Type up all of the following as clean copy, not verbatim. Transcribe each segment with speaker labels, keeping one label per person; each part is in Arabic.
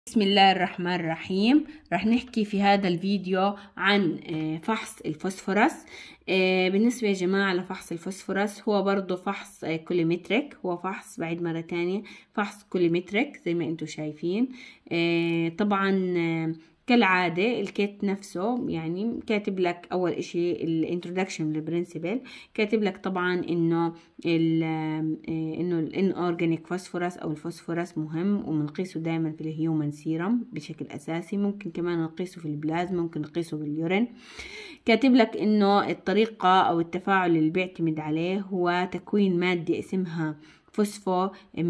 Speaker 1: بسم الله الرحمن الرحيم. رح نحكي في هذا الفيديو عن فحص الفوسفورس. بالنسبة يا جماعة لفحص الفوسفورس هو برضو فحص كوليمتريك، هو فحص بعد مرة تانية فحص كوليمتريك زي ما انتم شايفين. طبعا كالعادة الكيت نفسه يعني كاتب لك أول إشي الانترودكشن للبرنسبل، كاتب لك طبعا إنه الانورجانيك فوسفورس أو الفوسفورس مهم وبنقيسه دائما في الهيومن سيرم بشكل أساسي، ممكن كمان نقيسه في البلازما، ممكن نقيسه باليورين. كاتب لك إنه الطريقة أو التفاعل اللي بيعتمد عليه هو تكوين مادة اسمها فوسفو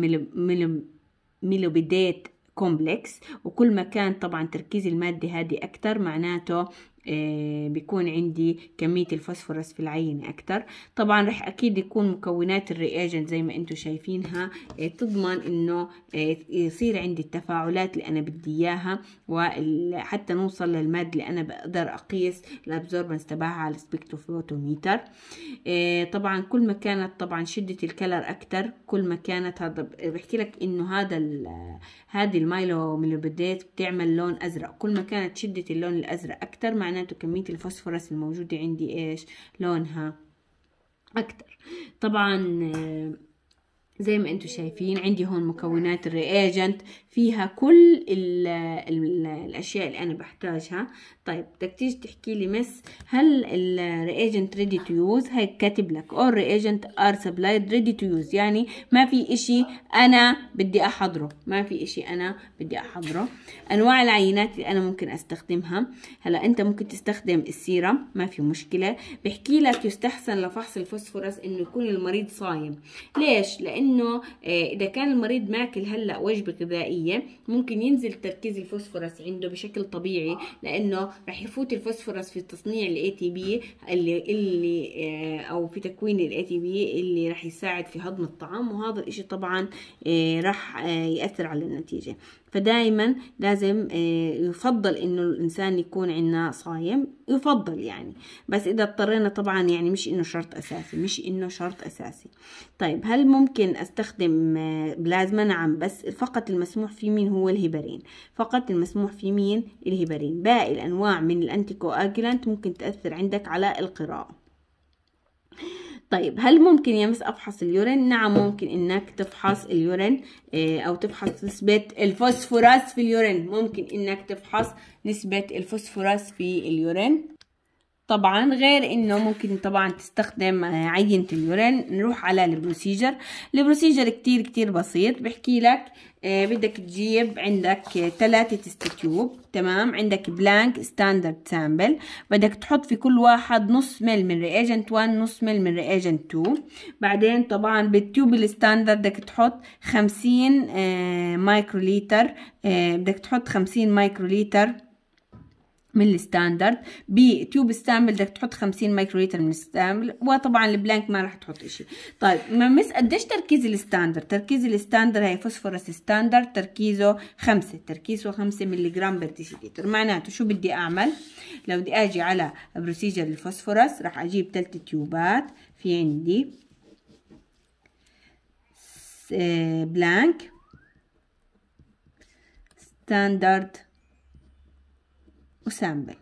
Speaker 1: ميلوبيدات كومبلكس، وكل ما كان طبعا تركيز المادة هذه أكتر معناته بيكون عندي كمية الفوسفورس في العينة أكتر. طبعا رح أكيد يكون مكونات الرياجنت زي ما أنتم شايفينها تضمن إنه يصير عندي التفاعلات اللي أنا بدي إياها، وحتى نوصل للمادة اللي أنا بقدر أقيس الأبزوربنس تبعها على السبكتروفوتوميتر. طبعا كل ما كانت طبعا شدة الكلر أكتر كل ما كانت، هذا بحكي لك إنه هذه الميلوبيدات بتعمل لون أزرق، كل ما كانت شدة اللون الأزرق أكتر معناته كمية الفوسفورس الموجودة عندي إيش لونها أكتر. طبعا زي ما انتم شايفين عندي هون مكونات الرياجنت فيها كل الاشياء اللي انا بحتاجها. طيب بدك تيجي تحكي لي مس هل الرياجنت ريدي تو يوز؟ هيك كاتب لك all reagent are supplied ready to use، يعني ما في اشي انا بدي احضره، ما في اشي انا بدي احضره. انواع العينات اللي انا ممكن استخدمها، هلا انت ممكن تستخدم السيرم ما في مشكله. بحكي لك يستحسن لفحص الفوسفورس انه يكون المريض صايم. ليش؟ لانه اذا كان المريض ماكل هلا وجبه غذائيه ممكن ينزل تركيز الفوسفورس عنده بشكل طبيعي، لانه رح يفوت الفوسفورس في تصنيع الاي تي بي اللي او في تكوين الاي تي بي اللي رح يساعد في هضم الطعام، وهذا الاشي طبعا رح يأثر على النتيجه. فدائما لازم يفضل انه الانسان يكون عندنا صايم، يفضل يعني، بس اذا اضطرينا طبعا يعني مش انه شرط اساسي، مش انه شرط اساسي. طيب هل ممكن استخدم بلازما؟ نعم، بس فقط المسموح في مين هو الهيبرين، فقط المسموح في مين الهيبرين. باقي الانواع من الانتيكواجولانت ممكن تأثر عندك على القراءة. طيب هل ممكن يا مس افحص اليورين؟ نعم ممكن انك تفحص اليورين او تفحص نسبة الفوسفورس في اليورين، ممكن انك تفحص نسبة الفوسفورس في اليورين. طبعا غير انه ممكن طبعا تستخدم عينة اليورين. نروح على البروسيجر كتير بسيط. بحكي لك بدك تجيب عندك 3 تست تيوب، تمام، عندك بلانك ستاندرد سامبل، بدك تحط في كل واحد نص مل من رياجنت 1، نص مل من رياجنت 2. بعدين طبعا بالتيوب الستاندرد بدك تحط 50 مايكروليتر، بدك تحط 50 مايكروليتر من الستاندرد. بتيوب السامبل بدك تحط 50 مايكروليتر من السامبل، وطبعا البلانك ما راح تحط اشي. طيب مس قديش تركيز الستاندرد؟ تركيز الستاندرد هي فوسفورس ستاندرد تركيزه 5 ملي جرام بر ديسيلتر. معناته شو بدي اعمل؟ لو بدي اجي على بروسيجر الفوسفورس راح اجيب 3 تيوبات، في عندي بلانك ستاندرد وسامبل.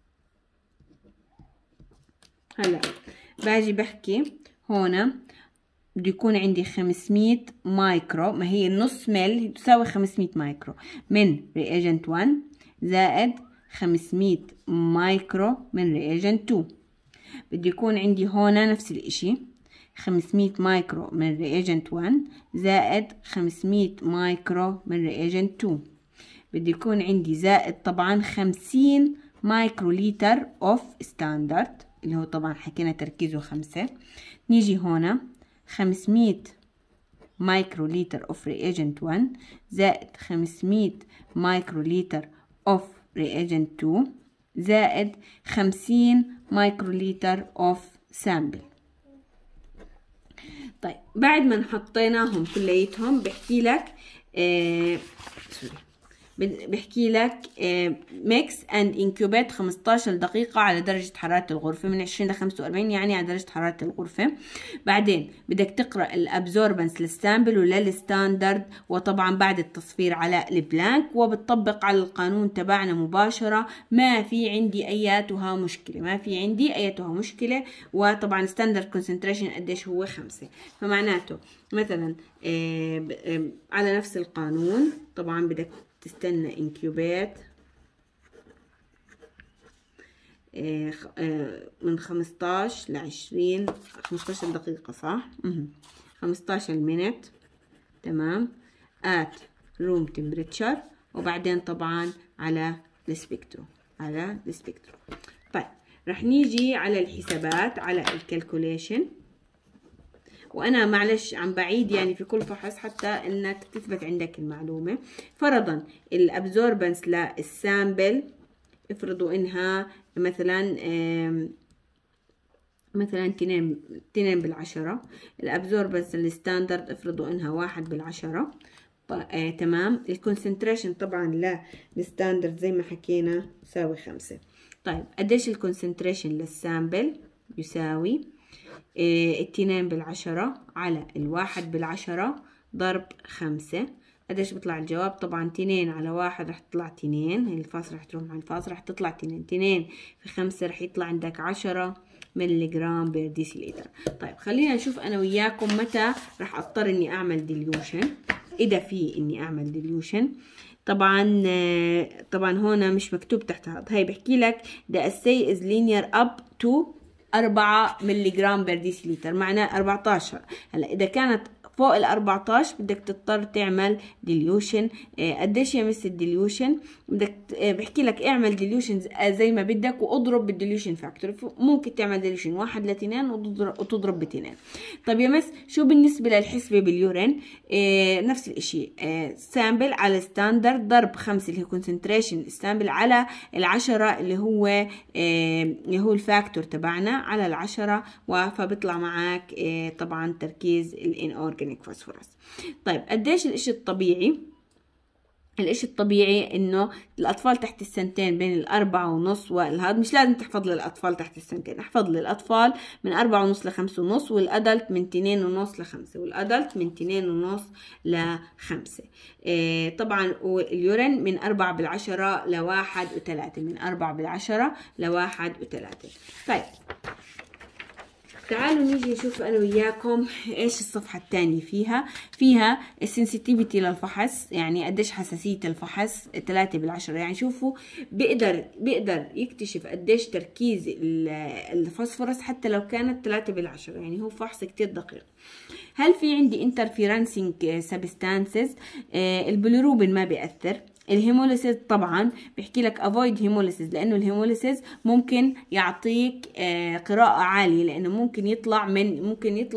Speaker 1: هلا باجي بحكي هون بده يكون عندي 500 مايكرو، ما هي النص مل تساوي 500 مايكرو من رياجنت 1 زائد 500 مايكرو من رياجنت 2. بده يكون عندي هون نفس الاشي 500 مايكرو من رياجنت 1 زائد 500 مايكرو من رياجنت 2. بدي يكون عندي زائد طبعا 50 مايكروليتر اوف ستاندرد اللي هو طبعا حكينا تركيزه 5. نيجي هنا 500 مايكروليتر اوف رياجنت 1 زائد 500 مايكروليتر اوف رياجنت 2 زائد 50 مايكروليتر اوف سامبل. طيب بعد ما حطيناهم كليتهم بحكي لك بحكي لك ميكس اند انكوبيت 15 دقيقة على درجة حرارة الغرفة من 20 ل 45 يعني على درجة حرارة الغرفة. بعدين بدك تقرأ الابزوربنس للسامبل وللستاندرد، وطبعا بعد التصفير على البلانك، وبتطبق على القانون تبعنا مباشرة. ما في عندي اياتها مشكلة، وطبعا ستاندرد كونسنتريشن قديش هو 5. فمعناته مثلا على نفس القانون طبعا بدك تستنى انكيوبات من 15 ل 20 15 دقيقة صح؟ 15 مينت، تمام، at room temperature، وبعدين طبعا على السبيكترو طيب رح نيجي على الحسابات، على الكالكوليشن. وانا معلش عم بعيد يعني في كل فحص حتى انك تثبت عندك المعلومة. فرضا الابزوربنس للسامبل افرضوا انها مثلا 2/10. الابزوربنس الستاندرد افرضوا انها 1/10. تمام. الكونسنتريشن طبعا للستاندرد زي ما حكينا يساوي 5. طيب قديش الكونسنتريشن للسامبل؟ يساوي 2/10 على 1/10 ضرب 5. قديش بيطلع الجواب؟ طبعا 2 على 1 رح تطلع 2، هي الفاصلة رح تروح مع الفاصلة رح تطلع 2. 2 في 5 رح يطلع عندك 10 ملي جرام بير ديسيليتر. طيب خلينا نشوف انا وياكم متى رح اضطر اني اعمل ديليوشن، اذا في اني اعمل ديليوشن. طبعا هون مش مكتوب تحت هاي بحكي لك the assay is linear up to 4 ملي جرام بير ديسيليتر، معناه 14. هلا اذا كانت فوق ال 14 بدك تضطر تعمل ديليوشن. قديش يا مس الديليوشن؟ بدك بحكي لك اعمل ديليوشن زي ما بدك واضرب بالديليوشن فاكتور. ممكن تعمل ديليوشن 1 ل 2 وتضرب ب2. طيب يا مس شو بالنسبه للحسبه باليورين؟ نفس الاشي، سامبل على ستاندرد ضرب 5 اللي هو كونسنتريشن سامبل على 10 اللي هو الفاكتور تبعنا على 10، فبيطلع معك طبعا تركيز الان اورجانيك فوسفورس. طيب قديش الاشي الطبيعي؟ الاشي الطبيعي انه الاطفال تحت السنتين بين 4.5 والهذا، مش لازم تحفظ للاطفال تحت السنتين، احفظ للاطفال من 4.5 ل 5.5، والادلت من 2.5 ل 5، والادلت من 2.5 ل 5. طبعا واليورين من 4/10 ل 1/3، من 4/10 ل 1/3. طيب تعالوا نيجي نشوف انا وياكم ايش الصفحة الثانية فيها السنسيتيفيتي للفحص، يعني قديش حساسية الفحص 3/10. يعني شوفوا بيقدر يكتشف قديش تركيز الفوسفورس حتى لو كانت 3/10، يعني هو فحص كتير دقيق. هل في عندي انترفيرنسينج سبستانسز؟ البيليروبين ما بيأثر. الهيموليسيس طبعا بيحكي لك افويد هيموليسيس، لانه الهيموليسيس ممكن يعطيك قراءة عالية، لانه ممكن يطلع من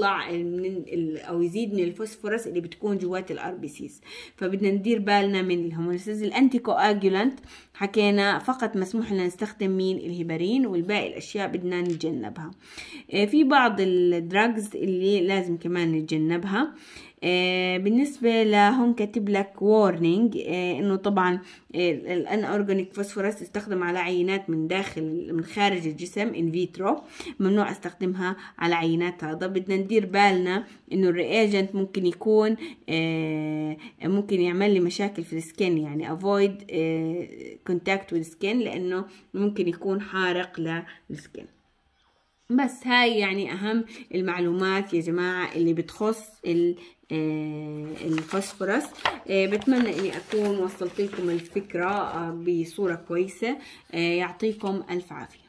Speaker 1: او يزيد من الفوسفورس اللي بتكون جوات الار بي سيز، فبدنا ندير بالنا من الهيموليسيس. الانتي كواجولانت حكينا فقط مسموح لنا نستخدم الهيبرين، والباقي الاشياء بدنا نتجنبها. في بعض الدراجز اللي لازم كمان نتجنبها. بالنسبة لهون كاتب لك وورنينج انه طبعا الان اورجانيك فوسفورس يستخدم على عينات من خارج الجسم ان فيترو، ممنوع استخدمها على عينات. هذا بدنا ندير بالنا انه الرياجنت ممكن يكون ممكن يعمل لي مشاكل في السكين، يعني افويد كونتاكت وذ سكين، لانه ممكن يكون حارق للسكين. بس هاي يعني اهم المعلومات يا جماعة اللي بتخص الفوسفورس. بتمنى اني اكون وصلت لكم الفكرة بصورة كويسة. يعطيكم الف عافية.